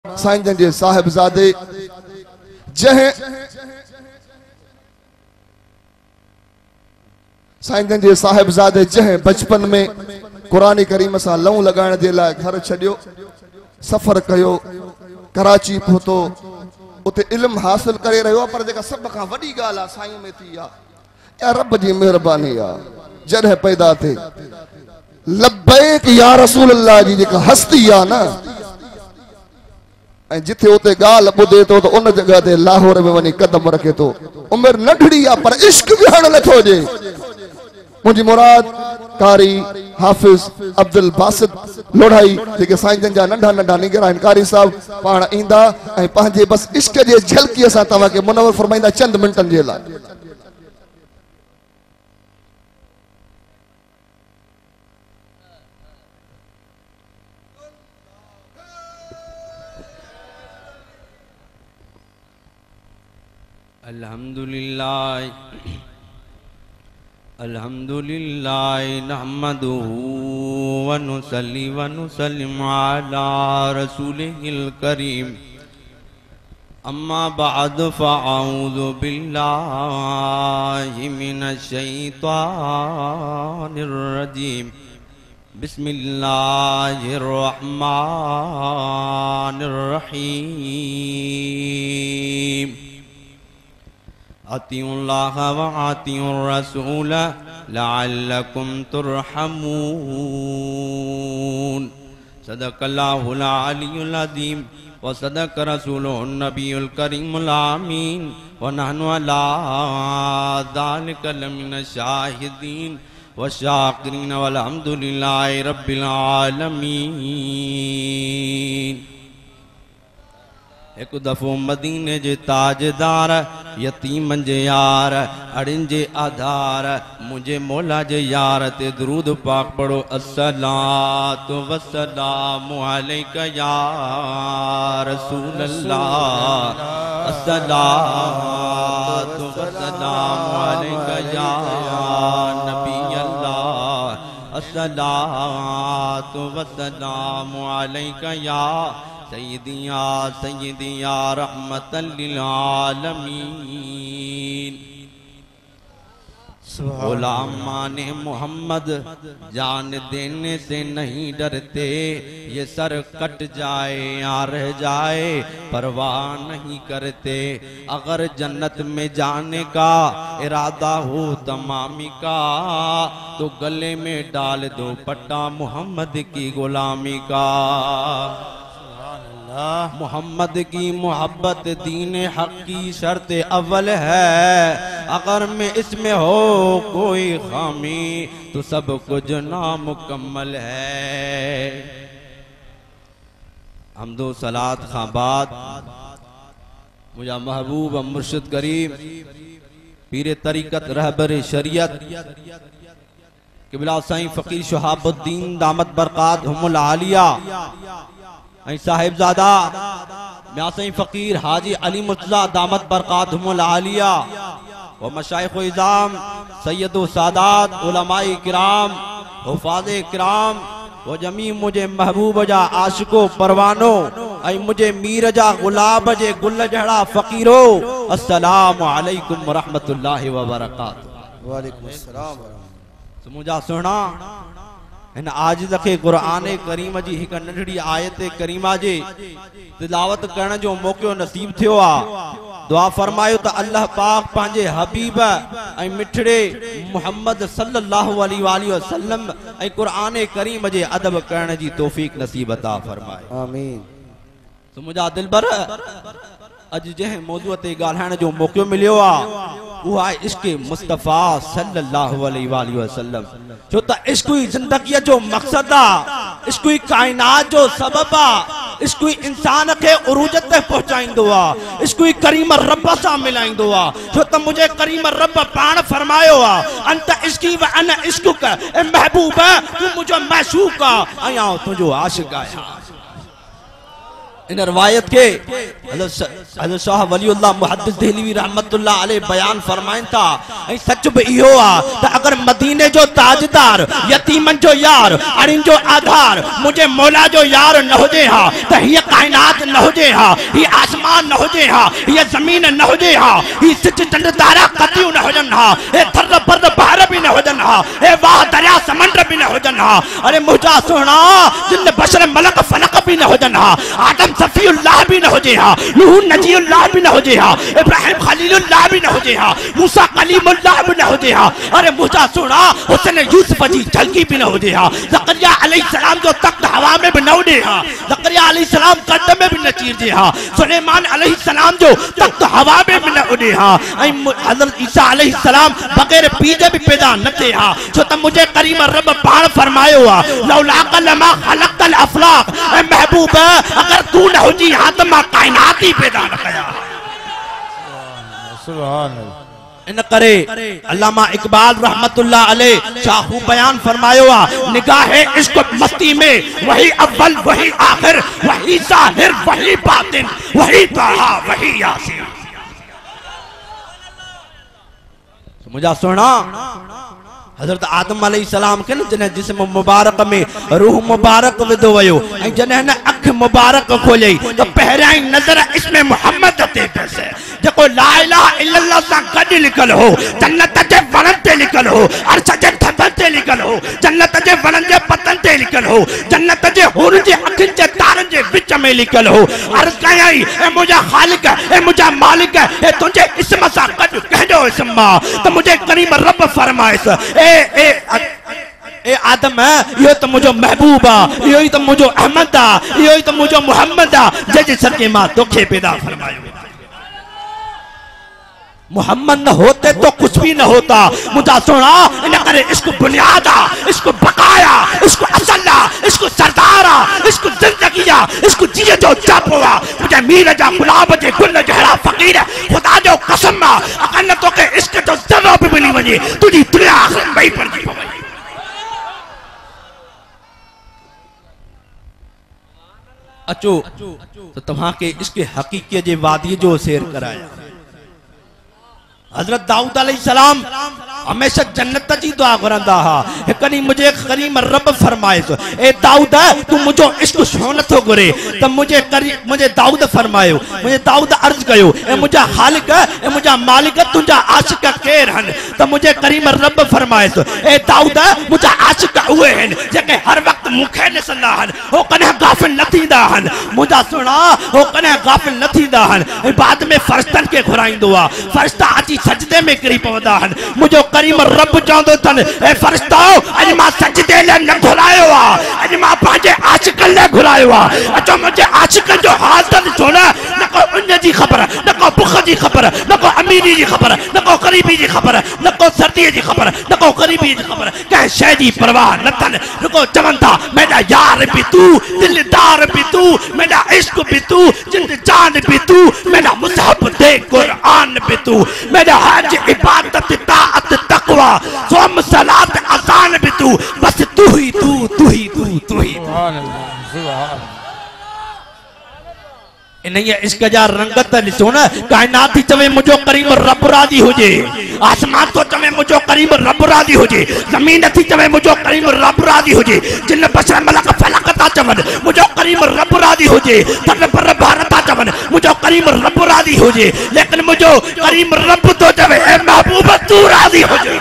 साईं जन जे साहिबजादे जंहिं साईं जन जे साहिबजादे जंहिं बचपन में कुरान करीम सां लऊं लगाइण जे लाइ घर छॾियो, सफ़र कयो, कराची पहुतो, उते इल्म हासिल करे रहियो। पर जेका सभ खां वॾी ॻाल्हि आहे साईं में थी आहे या रब जी महिरबानी आहे। जॾहिं पैदा थिए लब्बैक या रसूल अल्लाह जी जेका हस्ती आहे न, ऐं जिथे उते ॻाल्हि ॿुधे थो त उन जॻह ते लाहौर में वञी कदम रखे थो। उमिरि नंढड़ी आहे पर इश्क विहण नथो हुजे। मुंहिंजी मुराद कारी हाफ़िज़ अब्दुल बासित लोढ़ाई जेके साईं जन जा नंढा नंढा निगर आहिनि, कारी साहब पाण ईंदा ऐं पंहिंजे बसि इश्क जे झलकीअ सां तव्हांखे मुनवर फरमाईंदा चंद मिंटनि जे लाइ। अल्हम्दुलिल्लाह अल्हम्दुलिल्लाह नहमदुहु व नुसल्ली व नुसल्लिमु अला रसूलिहिल करीम। अम्मा बअद फअऊज़ु बिल्लाहि मिनश शैतानिर रजीम। बिस्मिल्लाहिर रहमानिर रहीम। अतिउल्लाह व अतिउर रसूल लअल्लकुम तुरहमून। सदक़ल्लाहुल अलियुल अज़ीम व सदक़ रसूलुहुन नबियुल करीमुल आमीन व नहनु अला ज़ालिका लमिनश शाहिदीन व शाकिरीन वल्हम्दुलिल्लाहि रब्बिल आलमीन। एक दफ़ो मदीने जे ताजदार, यतीमन जे यार, अड़िन जे आधार, मुझे मौला जे यार ते दुरूद पाक पढ़ो। अस्सलातु वस्सलामु अलैका या रसूल अल्लाह। अस्सलातु वस्सलामु अलैका या नबी अल्लाह। अस्सलातु वस्सलामु अलैका या सय्यदी या रहमतल लिल आलमीन। गुलामान मोहम्मद जान देने से नहीं डरते, ये सर कट जाए या रह जाए परवाह नहीं करते। अगर जन्नत में जाने का इरादा हो तमामी का, तो गले में डाल दो पट्टा मोहम्मद की गुलामी का। मोहम्मद की मोहब्बत दीन हक की शर्त अव्वल है। अगर में इसमें हो कोई खामी तो सब कुछ नामुकम्मल है। हमदो सलात खां बाद मुझा महबूब मुर्शिद करीम पीर तरीकत रहबर शरीयत क़िबला साईं फ़कीर शहाबुद्दीन दामत बरक़ातहुमुल आलिया ऐं साहिबजादा म्या साईं फ़कीर हाजी अली मुर्तज़ा दामत बरक़ातहुमुल आलिया व मशाइख़ इज़ाम सैयदो सादात उलमाए किराम हुफ़ाज़े किराम व जमी मुझे महबूब जा आशिको परवानो ऐं मुझे मीर जा गुलाब जे गुल जहिड़ा फ़कीरो। अस्सलामु अलैकुम व रहमतुल्लाहि व बरकातुहू। वालेकुम अस्सलाम। मुझा सुहिणा इन आजिज़ खे क़ुरान करीम जी हिक नंढड़ी आयत करीमा जे तिलावत करण जो मौक़ो नसीब थियो आ। दुआ फरमायो त अल्लाह पाक पंहिंजे हबीब ऐं मिठड़े मुहम्मद सल्लल्लाहु अलैहि वसल्लम ऐं क़ुरान करीम जे अदब करण जी तौफ़ीक़ नसीब अता फरमाए। आमीन। तो मुझा दिलबर अज जंहिं मौज़ूअ ते ॻाल्हाइण जो मौक़ो मिलियो आ उहा इश्क़ मुस्तफ़ा सल्लल्लाहु अलैहि वसल्लम। छो त इश्क़ ही ज़िंदगीअ जो मक़सद आ, इश्क़ ही काइनात जो सबब आ, इश्क़ ही इंसान खे उरूज ते पहुचाईंदो आ, इश्क़ ही करीम रब सां मिलाईंदो आ। छो त मुझे करीम रब पाण फरमायो आ, अंत इश्क़ी व अना इश्क़ुक। ए महबूब तू मुझो माशूक आ, आया तुझो आशिक आया। इन रवायत के हज़रत शाह वलीउल्लाह मुहद्दिस देहलवी रहमतुल्लाह अलैह बयान फरमाइन था ऐं सच भी इहो आ त अगर मदीने जो ताजदार यतीमन जो यार अड़िन जो आधार मुझे मौला जो यार न हुजे हा त हीअ कायनात न हुजे हा ही आसमान न हुजे हा हीअ ज़मीन न हुजे हा ही सिज चंड तारा कतियूं न हुजन हा हे थर पर्द बहर भी न हुजन हा हे वाह दरिया समंड भी न हुजन हा अरे मुझा सोना जिन बशर मलक फलक भी न हुजन हा आदम सफीउल्लाह भी न हुजे हा नूह नजीउल्लाह भी न हुजे हा इब्राहिम खलीलुल्लाह भी न हुजे हा मूसा कलीमुल्लाह भी न हुजे हा अरे मुझा सोना हुसैन यूसुफ जी झलकी भी न हुजे हा ज़करिया अलैहिस्सलाम जो तख्त हवा में भी न उड़े हा ज़करिया अलैहिस्सलाम कद में भी न चीर दे हा सुलेमान अलैहिस्सलाम जो तख्त हवा में भी न उड़े हा ऐं हज़रत ईसा अलैहिस्सलाम बगैर बीज भी पैदा न थे हा छो त मुझे करीम रब पाण फरमायो आ लौला कलमा खलक़ल अफलाक ऐ महबूब अगर तू न हुजी हा त मां कायनात ही पैदा न कया सुभान अल्लाह इन करे अल्लामा इकबाल रहमतुल्लाह अलैह शाहू बयान फरमायो आ निगाहे इश्क मस्ती में वही अव्वल वही आखिर वही ज़ाहिर वही बातिन वही ताहा वही यासीन मुझा सुना हजरत आदम अलैहिस्सलाम के न जने जिस्म मुबारक में रूह मुबारक विदो वयो ऐं जने न अख मुबारक खोलई तो पहरियां नजर इसमें मोहम्मद ते पैसे जको ला इलाहा इल्लल्लाह सा गड लिखल हो जन्नत जे वणन ते लिखल हो अर्श जे थधन ते लिखल हो जन्नत जे वणन जे पतन ते लिखल हो जन्नत जे हुर जे अखिन जे तारन जे विच में लिखल हो अर्ज कयई ए मुझा खालिक ए मुझा मालिक ए तुझे इसम सा गड कहजो इसम तो मुझे करीम रब फरमाइस ए आदम है यो तो मुझो महबूब आ यो तो मुझो अहमद आ यो तो मुझो मोहम्मद आ जज सके मां तोखे पैदा फरमायो मोहम्मद न होते तो कुछ भी न होता मुझा सुना इन करे इसको बुनियादा इसको बकाया इसको असला इसको सरदारा इसको जिंदगिया इसको जिए जो चापोआ मुझे मीर जा गुलाब जे गुल जहरा फकीर खुदा जो कसम अगर न तो के इसके जो जरा भी मिली वने तुझी दुनिया आखिर में पड़ गई अचो तो तव्हां के इसके हकीकियत जे वादी जो शेर कराया हजरत दाऊद अलैहिस्सलाम हमेशा जन्नत जी दुआ करंदा हा एकनी मुझे करीम रब फरमाइस ए दाऊद तू मुझो इश्क छो नथो घुरे त मुझे दाऊद फरमायो मुझे दाऊद अर्ज कयो ए मुझा खालिक ए मुझा मालिक तुझा आशिक केर हन त मुझे करीम रब फरमाइस ए दाऊद मुझा आशिक उहे हन जेके हर वक्त मुखे ॾिसंदा हन हो कने गाफिल न थींदा हन मुझा सुना हो कने गाफिल न थींदा हन ऐं बाद में फरिश्तन के घुराईंदो आ फरिश्ता अची सजदे में किरी पवंदा हन मुझो करीम रब चवंदो तन ए फरिश्ताओ अज मां सजदे ले न घुरायो आ अज मां पंहिंजे आशिकन ले घुरायो आ अचो मुझे आशिकन जो हाल तन छोड़ा न को उन जी खबर न को बुख जी खबर न को अमीरी जी खबर न को गरीबी जी खबर न को सर्दी जी खबर न को गरीबी जी खबर कह शय जी परवाह न तन रुको चवन था मेरा यार भी तू दिलदार भी तू मेरा इश्क भी तू जिंद जान भी तू मेरा मुसहब दे कुरान भी तू मेरा हज इबादत ताअत तकवा सोम सलात अज़ान भी तू बस तू ही तू तू ही तू तू ही सुभान अल्लाह सुभान इन्हीं इश्क जा रंगत ॾिसो न कायनात थी चवे मुझो करीम रब राजी हुजे आसमान तो चवे मुझो करीम रब राजी हुजे जमीन थी चवे मुझो करीम रब राजी हुजे जिन बशर मलक फलक ता चवन मुझो करीम रब राजी हुजे तन पर भारत ता चवन मुझो करीम रब राजी हुजे लेकिन मुझो करीम रब तो चवे ए महबूब तू राजी हुजे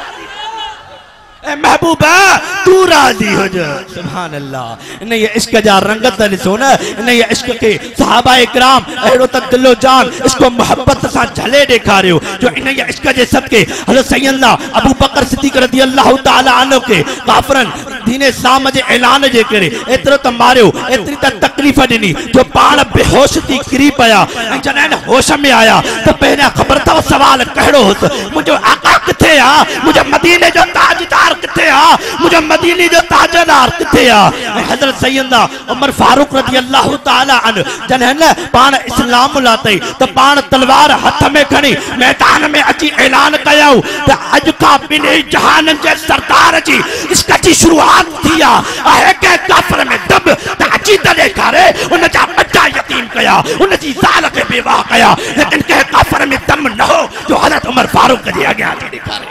ए महबूबा तू राजी हो जा सुभान अल्लाह इन ये इश्क जा रंगत ॾिसो न इन ये इश्क के सहाबा इकराम अहिड़ो त दिलो जान इसको मोहब्बत सां झले ॾेखारियो जो इन ये इश्क जे सदके हज़रत सैयदना अबू बकर सिद्दीक़ रज़ियल्लाहु तआला अन्हु के काफ़िरन दीन इस्लाम जे ऐलान जे करे एतिरो त मारियो एतिरी त तकलीफ़ ॾिनी जो पाण बेहोश थी किरी पिया ऐं जॾहिं होश में आया त पहिरियां ख़बर अथव सवाल कहिड़ो हुअसि मुंहिंजो आका किथे आहे मुंहिंजो मदीने जो ताजदार किथे आ मुझे मदीने जो ताजदार किथे आ हजरत सैयदना उमर फारूक रज़ियल्लाहु तआला अन्हु जने न पाण इस्लाम लाते त पाण तलवार हथ में खणी मैदान में अची ऐलान कयो त अज का बिने जहान जे सरदार जी इसका जी शुरुआत थी आहे के काफिर में दब त चीता ॾेखारे उन जा बच्चा यतीम कया उन जी ज़ाल खे बेवाह कया लेकिन कंहिं काफ़िर में दम न हो जो हज़रत उमर फारूक जे अॻियां अची ॾेखारे।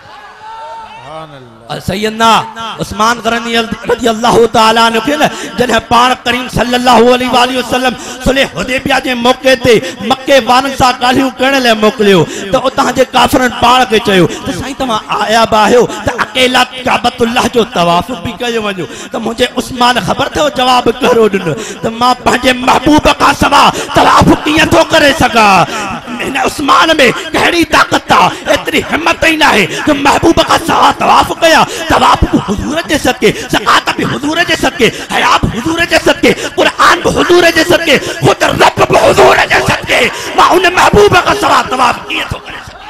सैयदना उस्मान गनी रज़ियल्लाहु ताला अन्हु खे जॾहिं पाण करीम सल्लल्लाहु अलैहि वसल्लम सुलह हुदैबिया जे मौके ते मक्के वारनि सां ॻाल्हियूं करण लाइ मोकिलियो त उतां जे काफ़िरनि पाण खे चयो त साईं तव्हां आया बि आहियो त अकेला काबतुल्लाह जो तवाफ़ बि कयो वञो त मुंहिंजे उस्मान ख़बर अथव जवाब कहिड़ो ॾिनो त मां पंहिंजे महबूब खां सवा तवाफ़ कीअं थो करे सघां। हिन उस्मान में कहिड़ी ताक़त आहे एतिरी हिम्मत ई नाहे जो महबूब खां सवा तवाफ़ कया तवाफ़ भी हुजूर जे सदके ज़कात भी हुजूर जे सदके हया भी हुजूर जे सदके कुरान भी हुजूर जे सदके खुद रब भी हुजूर जे सदके मां उन महबूब खां सवा तवाफ़ कीअं थो करे सघां।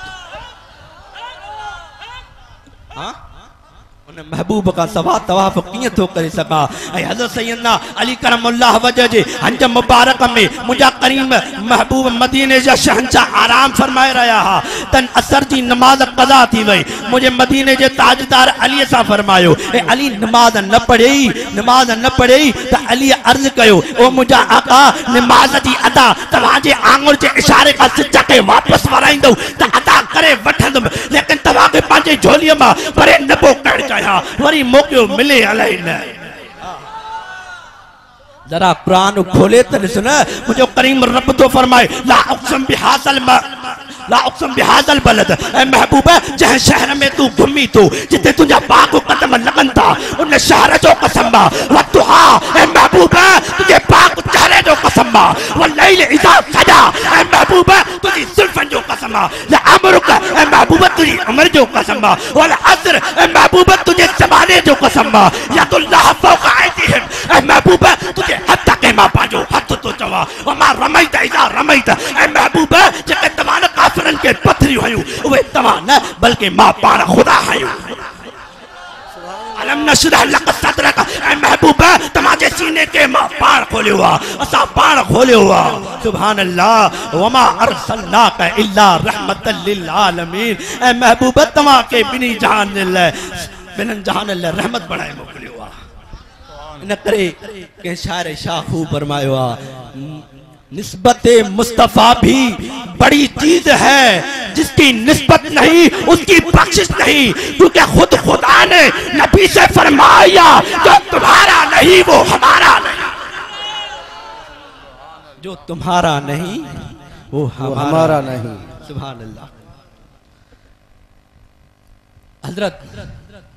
हां उन महबूब का सवा तवाफ़ कीअं थो करे सघां। ऐं हज़रत सैयदना अली करमुल्लाह वजह जे हंज मुबारक में मुंहिंजा करीम महबूब मदीने जा शहंशाह आराम फरमाए रहा हा तन असर जी नमाज क़ज़ा थी वई मुझे मदीने जे ताजदार अली सां फरमायो ए अली नमाज न पढ़ई त अली अर्ज़ कयो ओ मुंहिंजा आका नमाज जी अदा तव्हांजे आंगुर जे इशारे खां सिज खे वापसि वराईंदो त अदा करे वठंदुमि लेकिन तव्हांखे पंहिंजे झोलीअ मां परे न पोइ कढ वरी मौक़ो मिले अलाई न। जरा कुरान खोले तो ॾिस न मुझे करीम रब तो फरमाए ला उक़सम बिहाज़ल बलद ऐ महबूब जंहिं शहर में तू घुमी तो जिते तुझा पाक कदम लगन था उन शहर जो कसम बा वतुहा ऐ महबूब तुझे पाक चेहरे जो कसम बा वल्लैल इज़ा सजा ऐ महबूब तुझी जुल्फन जो कसम बा ला अमरुक ऐ महबूब तुझी उम्र जो कसम बा वल असर ऐ महबूब तुझे ज़माने जो कसम बा यदुल्लाह फौक़ ऐदिहिम ऐ महबूब तुझे हद के मां पांजो हथ तो चवा वमा रमैत इज़ा रमैत ऐ महबूब जेके तमाम काफ़िरन के पथरी हुयूं उहे तव्हां न बल्कि मां पाण खुदा आहियूं। अलम नशरह लक सदरक ऐ महबूब तव्हांजे सीने के मां पाण खोलियो आहे असां पाण खोलियो आहे। सुभान अल्लाह वमा अरसलनाक इल्ला रहमतल लिल आलमीन ऐ महबूब तव्हांखे ॿिन्ही जहान लाइ रहमत बणाए मोकिलियो आहे। इन करे के शायर शाह खूब फरमायो आहे निस्बते मुस्तफा भी बड़ी चीज है जिसकी निस्बत नहीं उसकी बख्शिश नहीं क्योंकि खुद खुदा ने नबी से फरमाया जो तुम्हारा नहीं वो हमारा नहीं जो तुम्हारा नहीं वो हमारा नहीं। सुभान अल्लाह। हजरत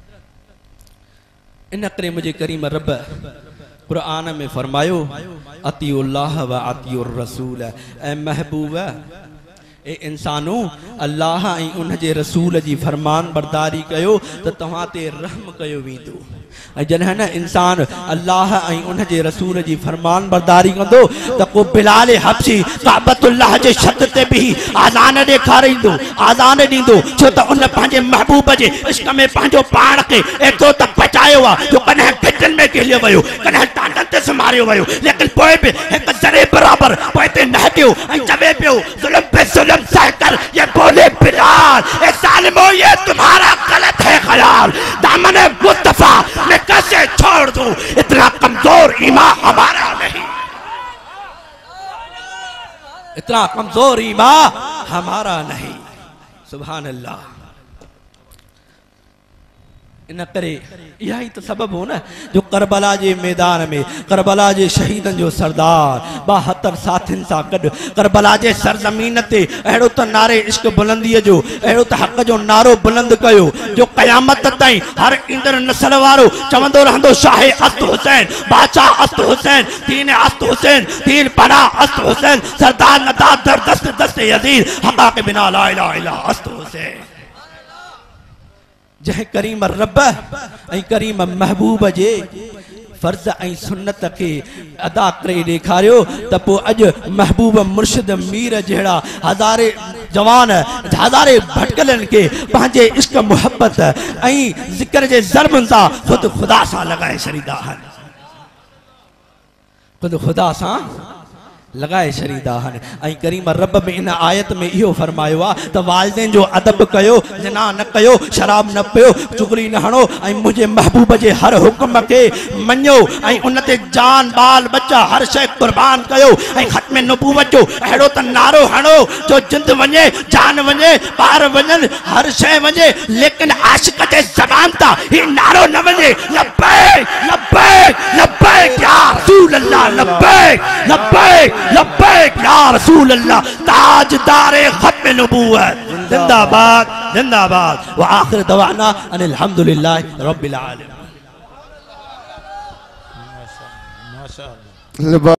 इन करे मुझे करीम रब कुरान में फरमायो अतीउल्लाह व अतीउर रसूल ऐ महबूब ए इंसानो अल्लाह ऐं उन जे रसूल जी फरमान बरदारी कयो त तव्हां ते रहम कयो वेंदो। ऐं जॾहिं न इंसान अल्लाह ऐं उन जे रसूल जी फरमान बरदारी कंदो त को बिलाल हबशी काबतुल्लाह जे छत ते भी आज़ान ॾेखारींदो आज़ान ॾींदो छो त उन पंहिंजे महबूब जे इश्क में पंहिंजो पाण खे एतिरो त बचायो आहे जो कॾहिं भिटनि में किलियो वियो कॾहिं टांडनि ते संभारियो वियो लेकिन पोइ बि हिकु ज़रे बराबरि पोइ ते नहटियो ऐं चवे पियो ज़ुल्म पे ज़ुल्म सहकर ये बोले बिलाल ए ज़ालिमो ये तुम्हारा गलत है ख्याल दामन मुस्तफा मैं कैसे छोड़ दूं इतना कमजोर ईमान हमारा नहीं इतना कमजोर ईमान हमारा नहीं। सुभान अल्लाह। इन करे यह ही तो सबब हो न जो करबला जे मैदान में करबला जे शहीदन जो सरदार 72 साथिन सा गड करबला जे सरजमीन ते अड़ो त नारे इश्क बुलंदी जो अड़ो त हक जो नारो बुलंद कयो जो कयामत ताईं हर इंदर नस्ल वारो चवंदो रहंदो शाह अस्त हुसैन बादशाह अस्त हुसैन दीन अस्त हुसैन दीन पना अस्त हुसैन सरदार नदा दर दस्त दस्त यजीद हका के बिना ला इलाहा इल्ला अस्त हुसैन। जह करीम रब ऐं करीम महबूब जे फर्ज ऐं सुन्नत के अदा करे ॾेखारियो त पोइ अॼु महबूब मुर्शिद मीर जहिड़ा हज़ारे जवान हज़ारे भटकलनि के पंहिंजे इश्क मुहब्बत ऐं ज़िक्र जे ज़र्बनि सां ख़ुदि ख़ुदा सां लॻाए छॾींदा आहिनि ख़ुदि ख़ुदा सां लगाए शरीदा हन ऐं करीम रब में इन आयत में इहो फरमायो आहे त वालिदैन जो अदब कयो, जना न कयो, शराब न पियो, चुगली न हणो ऐं मुंहिंजे महबूब जे हर हुक्म खे मञो ऐं उन ते जान बाल बच्चा हर शइ कुर्बान कयो ऐं ख़त्म नबूवत जो अहिड़ो त नारो हणो जो जिंद वञे, जान वञे, ॿार वञनि, हर शइ वञे, लेकिन आशिक ते ज़बान ता ही नारो न वञे लब्बैक लब्बैक लब्बैक या रसूल अल्लाह, लब्बैक लब्बैक लब्बैक या रसूल अल्लाह, ताजदारे खत्म नबूवत, जिंदाबाद जिंदाबाद। व आखिर दवाना अनिल हम्दुलिल्लाहि रब्बिल आलमीन। लिबास